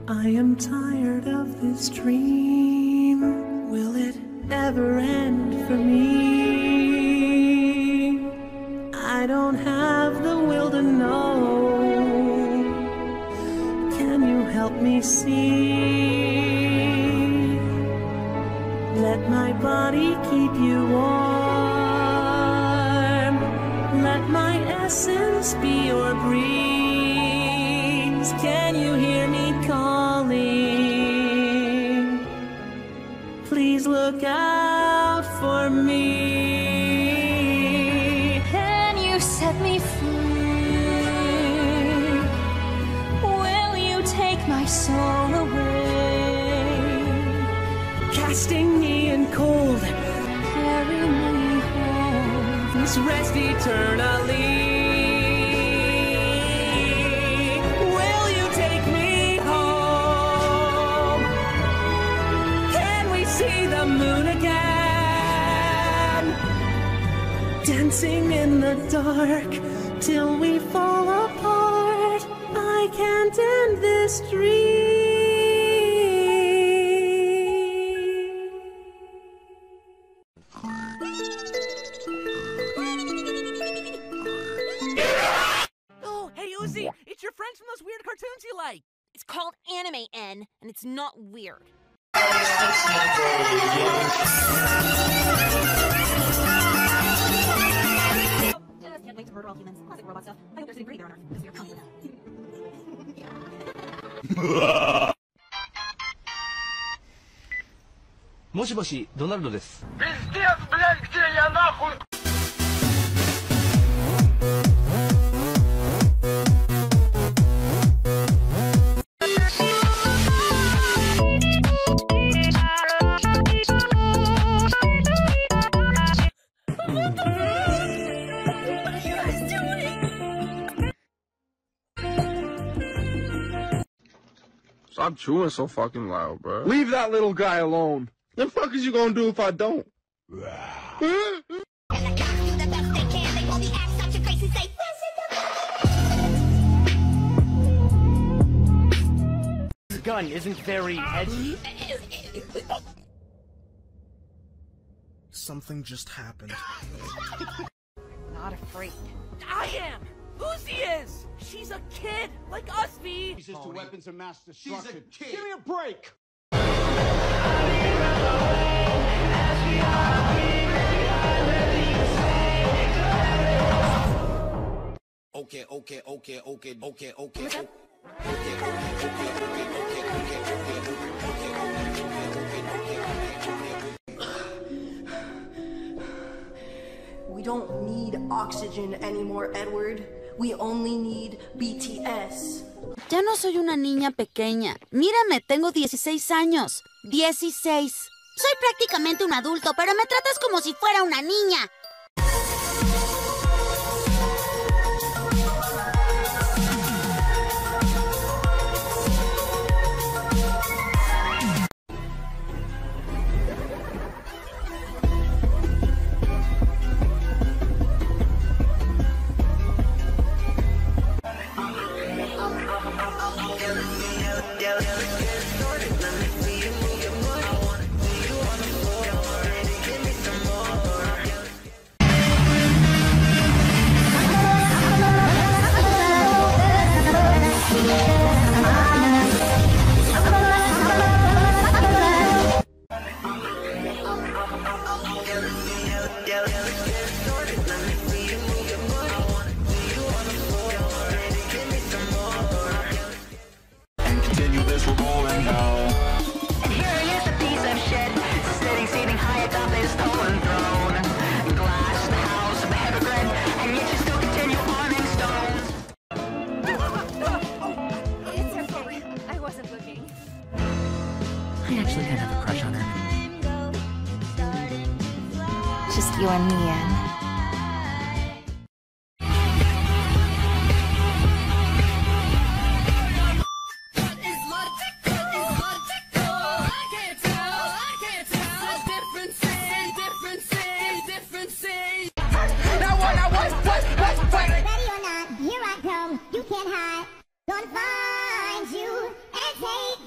I am tired of this dream. Will it ever end for me? I don't have the will to know. Can you help me see? Let my body keep you warm. Let my essence be your breeze. Can you hear me calling? Please look out for me. Can you set me free? Will you take my soul away? Casting me in cold, Carry me home. this rest eternally. Will you take me home? Can we see the moon again? Dancing in the dark till we fall apart. I can't end this dream. Oh, hey Uzi, it's your friends from those weird cartoons you like. It's called Anime N, and it's not weird. Just can't wait to murder all humans. Classic robot stuff. I hope they're sitting pretty there on Earth, because we are coming. もしもし、ドナルドです。 Stop chewing so fucking loud, bro. Leave that little guy alone. The fuck is you gonna do if I don't? This gun isn't very edgy. Something just happened. Not afraid. I am! Uzi is! She's a kid, like us, V! She's just weapons of mass destruction. She's a kid. Give me a break. We don't need oxygen anymore, Edward. We only need BTS. Ya no soy una niña pequeña. Mírame, tengo 16 años. 16. Soy prácticamente un adulto, pero me tratas como si fuera una niña. I actually kind of have a crush on her. Just you and me, Anne. Ready or not, here I come. You can't hide. Gonna find you and take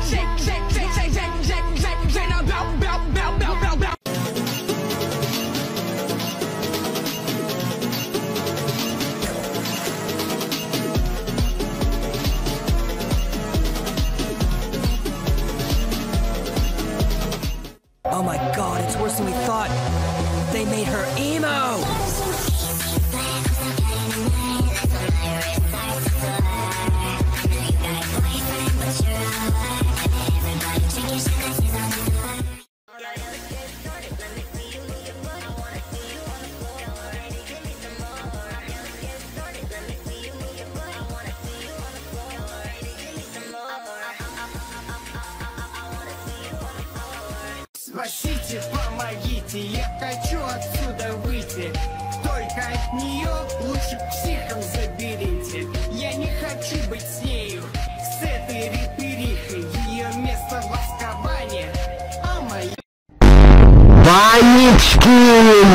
Oh my god, it's worse than we thought. They made her emo! Спасите, помогите, я хочу отсюда выйти. Только от нее лучше психом заберите. Я не хочу быть с нею, с этой реперихой. Ее место в Азкабане, а моя... Ванечкин!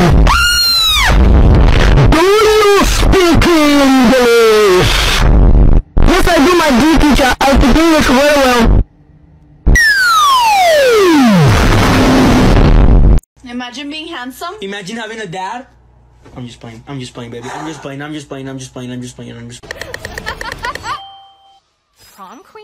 Do you speak English? Yes, I do, my dear teacher. I speak English very well. Imagine being handsome. Imagine having a dad. I'm just playing, baby. I'm just playing. Prom queen?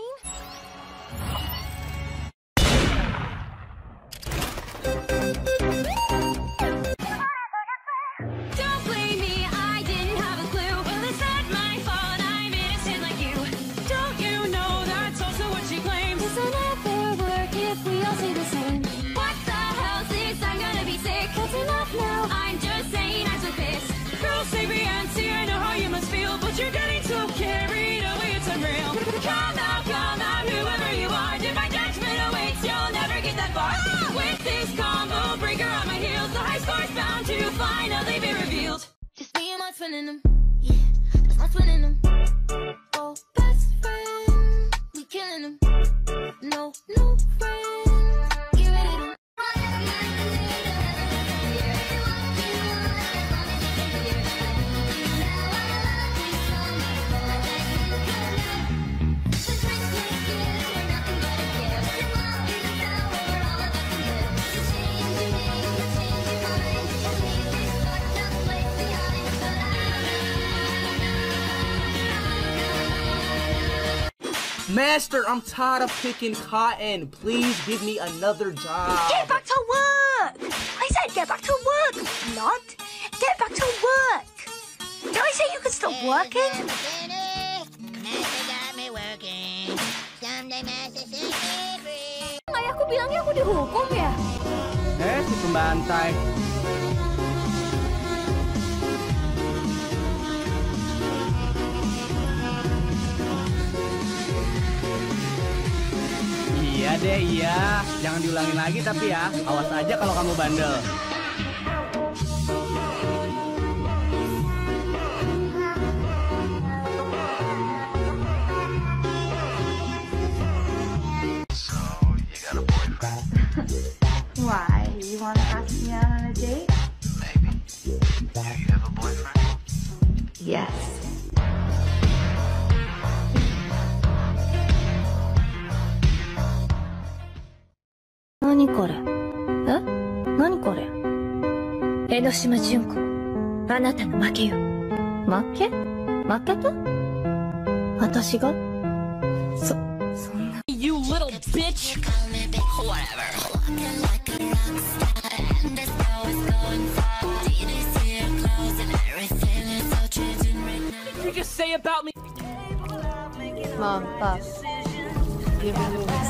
Don't blame me, I didn't have a clue. Well, it's not my fault, I'm innocent like you. Don't you know that's also what she claims? It's not fair work if we all say the same. What the hell, sis? I'm gonna be sick. That's enough now. I'm just saying I'm so pissed. Girls say Beyonce, I know how you must feel, but you're getting so carried away, it's unreal. Come out, whoever you are. If my judgment awaits, you'll never get that far. With this combo breaker on my heels, the high score's bound to finally be revealed. Just me and my twin in them. Yeah, just my twin in them. Oh, best friend. We killing them. No friend. Get rid of them. Master, I'm tired of picking cotton. Please give me another job. Get back to work! I said get back to work, not get back to work. Did I say you could stop working? Ayahku bilangnya aku dihukum ya? Si pembantai. Iya deh, iya. Jangan diulangin lagi tapi ya. Awas aja kalau kamu bandel. Why? You want to ask me out on a date? Maybe. Do you have a boyfriend? Yes. Nani kore? Nani kore? 江ノ島純子、あなたの負けよ。負けた？私が？そんな。 You little bitch! Whatever. What did you just say about me? Mom, Pop, give me this.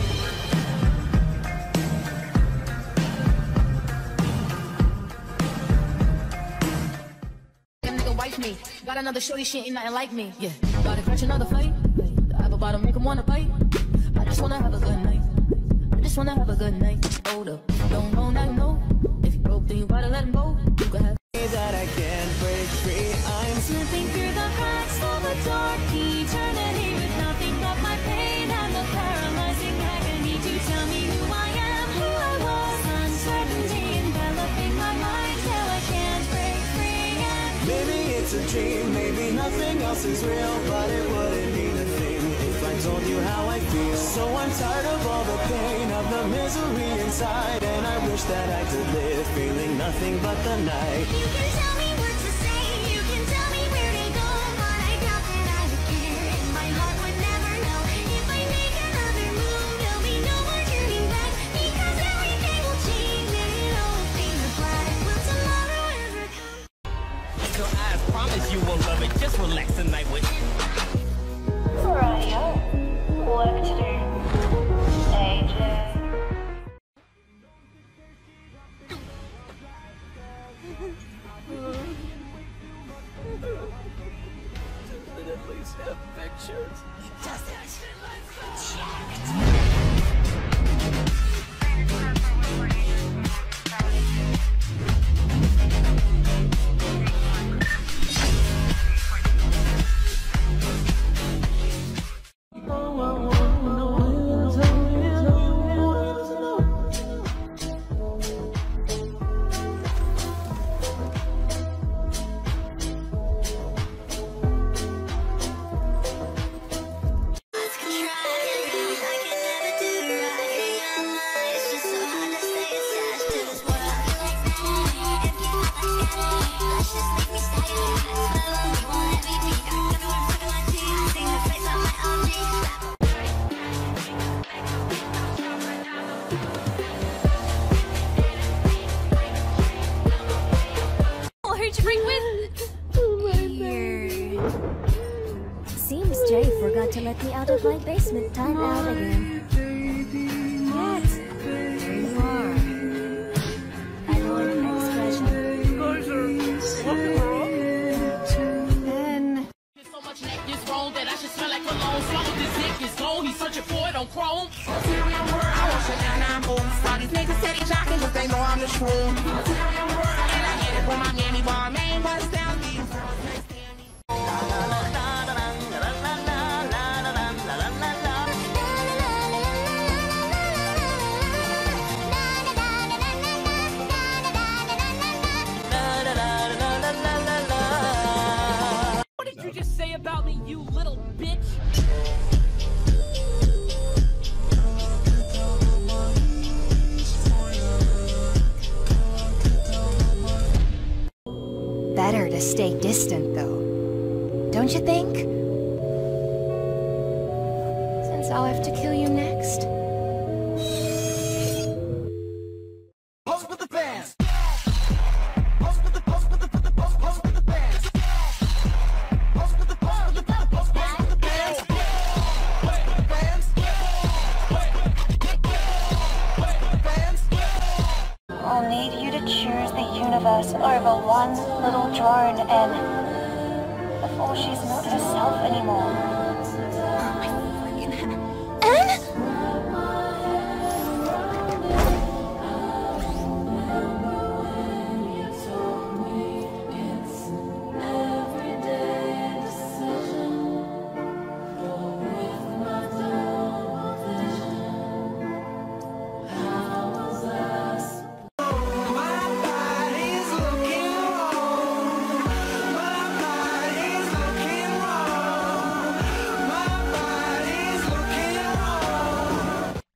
Me. Got another shorty, she ain't nothing like me. Yeah, gotta catch another fight. I have about to make him wanna bite. I just wanna have a good night. I just wanna have a good night. Hold up, don't know, now you know. If you broke, then you gotta let him go. You could have that I can't break free. I'm slipping through the cracks of a dark eternity with nothing but my pain and the paralyzing agony to tell me who I am, who I was. Uncertainty enveloping my mind till I can't break free. Maybe it's a dream, maybe nothing else is real, but it wouldn't mean a thing if I told you how I feel. So I'm tired of all the pain, of the misery inside, and I wish that I could live feeling nothing but the night. You can tell me what to say, you can tell me where to go, but I doubt that I would care, and my heart would never know. If I make another move, there'll be no more turning back, because everything will change and it'll all fade to black. Will tomorrow ever come? So I promise you will love it. Just relax tonight with Radio. Work to do. AJ. Does it at least have pictures? Who'd you bring with? Here. Seems Jay forgot to let me out of my basement time out again. Yet, there you are. Annoying expression. Then... So much neck is wrong that I should smell like cologne. Swallow this dick is gone, he's searching for it on Chrome. Material word, I want you down, I'm both. All these niggas steady jocking, cause they know I'm the shroom. Material word, and I get it from my nanny bar, man, bust down these girls next to me. What did you just say about me, you little bitch? Better to stay distant, though. Don't you think? Since I'll have to kill you next. Post with the fans. Post with the post with the post with the fans. Post with the post with the post with the fans. I'll need you to choose the universe over one little drone, and before she's not herself anymore.